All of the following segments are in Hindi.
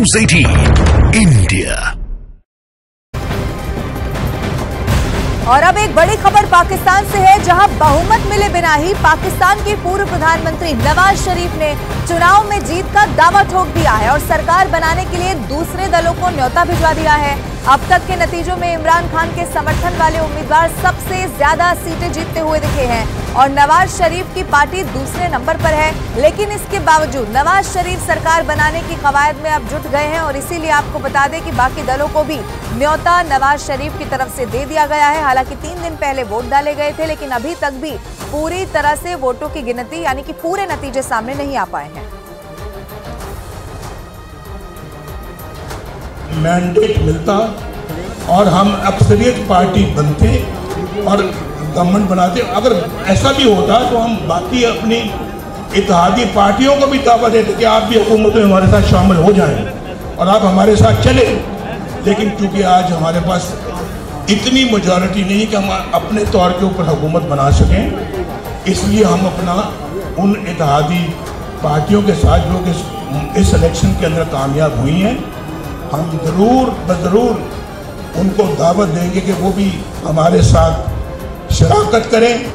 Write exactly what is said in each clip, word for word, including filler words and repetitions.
न्यूज अठारह इंडिया। और अब एक बड़ी खबर पाकिस्तान से है, जहां बहुमत मिले बिना ही पाकिस्तान के पूर्व प्रधानमंत्री नवाज शरीफ ने चुनाव में जीत का दावा ठोक दिया है और सरकार बनाने के लिए दूसरे दलों को न्योता भिजवा दिया है। अब तक के नतीजों में इमरान खान के समर्थन वाले उम्मीदवार सबसे ज्यादा सीटें जीतते हुए दिखे हैं और नवाज शरीफ की पार्टी दूसरे नंबर पर है। लेकिन इसके बावजूद नवाज शरीफ सरकार बनाने की कवायद में अब जुट गए हैं और इसीलिए आपको बता दें कि बाकी दलों को भी न्योता नवाज शरीफ की तरफ से दे दिया गया है। हालांकि तीन दिन पहले वोट डाले गए थे, लेकिन अभी तक भी पूरी तरह से वोटों की गिनती यानी कि पूरे नतीजे सामने नहीं आ पाए हैं। मैंडेट मिलता और हम अक्सरियत पार्टी बनते और गवर्नमेंट बनाते। अगर ऐसा भी होता तो हम बाकी अपनी इत्तेहादी पार्टियों को भी दावा देते कि आप भी हुकूमत में हमारे साथ शामिल हो जाएं और आप हमारे साथ चले। लेकिन क्योंकि आज हमारे पास इतनी मेजॉरिटी नहीं कि हम अपने तौर के ऊपर हुकूमत बना सकें, इसलिए हम अपना उन इत्तेहादी पार्टियों के साथ जो कि इस इलेक्शन के अंदर कामयाब हुई हैं, हम ज़रूर बज़रूर उनको दावत देंगे कि वो भी हमारे साथ शराकत करें।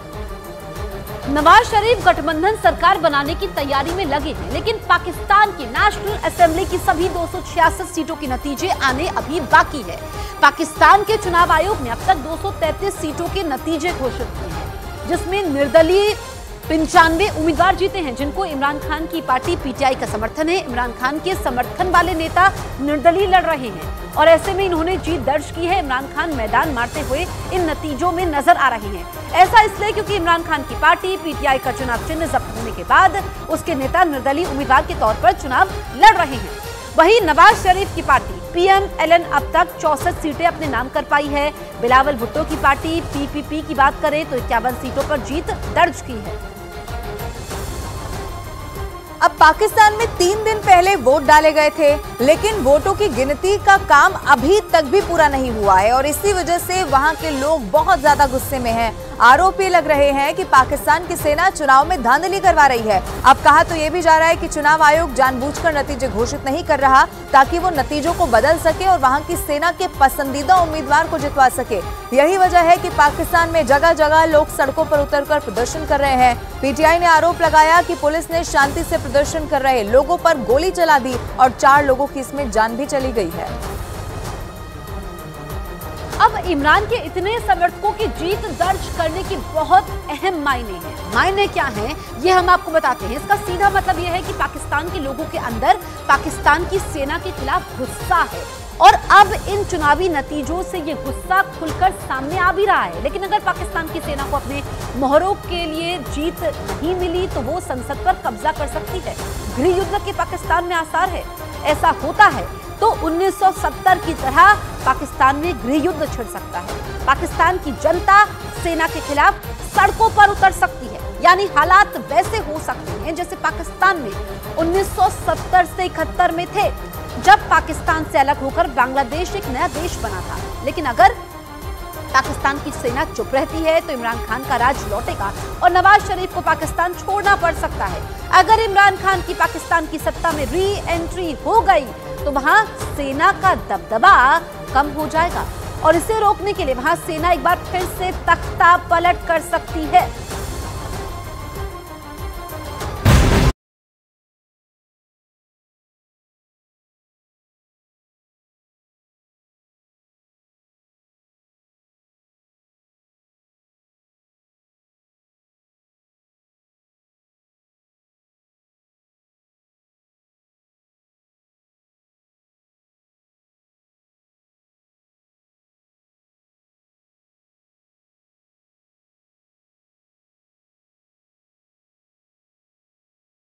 नवाज शरीफ गठबंधन सरकार बनाने की तैयारी में लगे हैं, लेकिन पाकिस्तान की नेशनल असेंबली की सभी दो सौ छियासठ सीटों के नतीजे आने अभी बाकी है। पाकिस्तान के चुनाव आयोग ने अब तक दो सौ तैंतीस सीटों के नतीजे घोषित किए हैं, जिसमें निर्दलीय पंचानवे उम्मीदवार जीते हैं, जिनको इमरान खान की पार्टी पीटीआई का समर्थन है। इमरान खान के समर्थन वाले नेता निर्दलीय लड़ रहे हैं और ऐसे में इन्होंने जीत दर्ज की है। इमरान खान मैदान मारते हुए इन नतीजों में नजर आ रहे हैं। ऐसा इसलिए क्योंकि इमरान खान की पार्टी पीटीआई का चुनाव चिन्ह जब्त होने के बाद उसके नेता निर्दलीय उम्मीदवार के तौर पर चुनाव लड़ रहे हैं। वहीं नवाज शरीफ की पार्टी पीएमएलएन अब तक चौसठ सीटें अपने नाम कर पाई है। बिलावल भुट्टो की पार्टी पीपीपी की बात करें तो इक्यावन सीटों पर जीत दर्ज की है। अब पाकिस्तान में तीन दिन पहले वोट डाले गए थे, लेकिन वोटों की गिनती का काम अभी तक भी पूरा नहीं हुआ है और इसी वजह से वहां के लोग बहुत ज्यादा गुस्से में हैं। आरोप ये लग रहे हैं कि पाकिस्तान की सेना चुनाव में धांधली करवा रही है। अब कहा तो ये भी जा रहा है कि चुनाव आयोग जानबूझकर नतीजे घोषित नहीं कर रहा ताकि वो नतीजों को बदल सके और वहां की सेना के पसंदीदा उम्मीदवार को जितवा सके। यही वजह है कि पाकिस्तान में जगह जगह लोग सड़कों पर उतरकर प्रदर्शन कर रहे हैं। पीटीआई ने आरोप लगाया कि पुलिस ने शांति से प्रदर्शन कर रहे लोगों पर गोली चला दी और चार लोगों की इसमें जान भी चली गई है। अब इमरान के इतने समर्थकों की जीत दर्ज करने की बहुत अहम मायने हैं। मायने क्या हैं, ये हम आपको बताते हैं। इसका सीधा मतलब यह है कि पाकिस्तान के लोगों के अंदर पाकिस्तान की सेना के खिलाफ गुस्सा है और अब इन चुनावी नतीजों से ये गुस्सा खुलकर सामने आ भी रहा है। लेकिन अगर पाकिस्तान की सेना को अपने मोहरों के लिए जीत नहीं मिली तो वो संसद पर कब्जा कर सकती है। गृह युद्ध के पाकिस्तान में आसार है। ऐसा होता है तो उन्नीस सौ सत्तर की तरह पाकिस्तान में गृह युद्ध छिड़ सकता है। पाकिस्तान की जनता सेना के खिलाफ सड़कों पर उतर सकती है, यानी हालात वैसे हो सकते हैं जैसे पाकिस्तान में उन्नीस सौ सत्तर से इकहत्तर में थे, जब पाकिस्तान से अलग होकर बांग्लादेश एक नया देश बना था। लेकिन अगर पाकिस्तान की सेना चुप रहती है तो इमरान खान का राज लौटेगा और नवाज शरीफ को पाकिस्तान छोड़ना पड़ सकता है। अगर इमरान खान की पाकिस्तान की सत्ता में री एंट्री हो गई तो वहां सेना का दबदबा कम हो जाएगा और इसे रोकने के लिए वहां सेना एक बार फिर से तख्ता पलट कर सकती है।